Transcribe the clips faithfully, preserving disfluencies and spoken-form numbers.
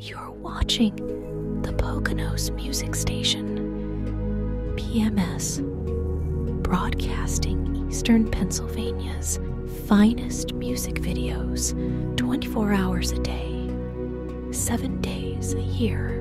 You're watching the Poconos Music Station, P M S, broadcasting Eastern Pennsylvania's finest music videos twenty-four hours a day, seven days a year.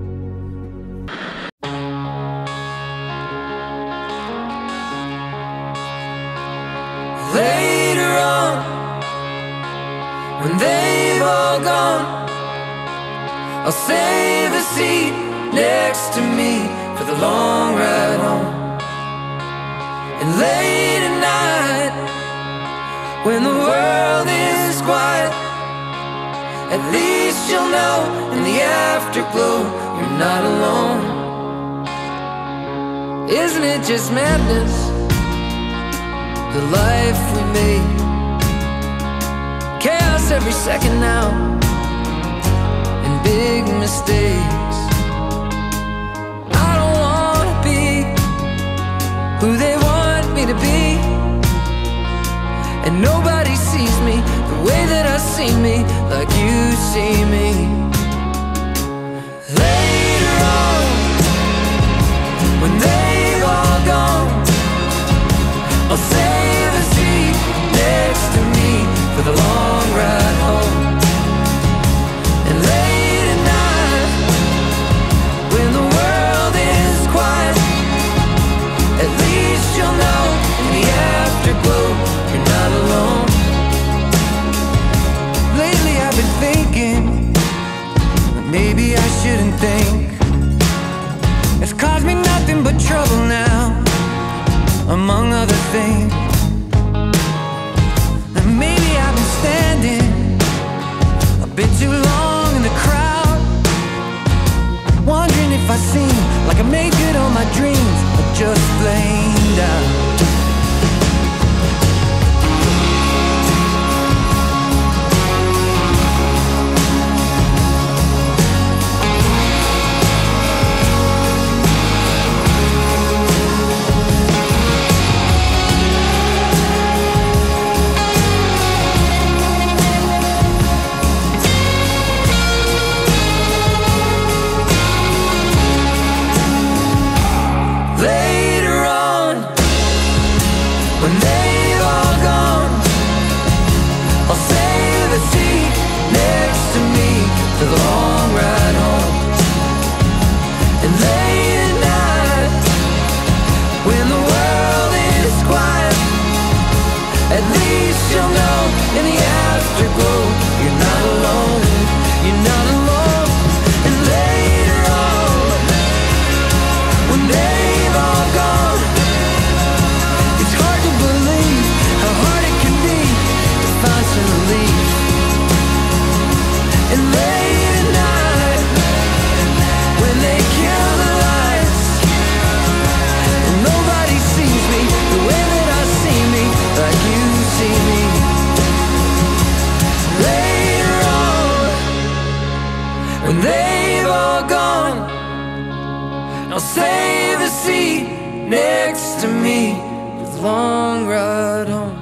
Later on, when they've all gone, I'll save a seat next to me for the long ride home. And late at night, when the world is quiet, at least you'll know in the afterglow you're not alone. Isn't it just madness, the life we made? Chaos every second now, and big mistakes. I don't wanna be who they want me to be, and nobody sees me the way that I see me, like you see me. Later on, when they've all gone, I'll save a seat next to me for the long ride home. And late at night, when the world is quiet, at least you'll know in the afterglow you're not alone. Lately I've been thinking that maybe I shouldn't think. It's caused me nothing but trouble now, among other things. And maybe I've been standing a bit too long in the crowd, wondering if I seem like I made good on my dreams or just flamed out. I'll save a seat next to me for the long ride home.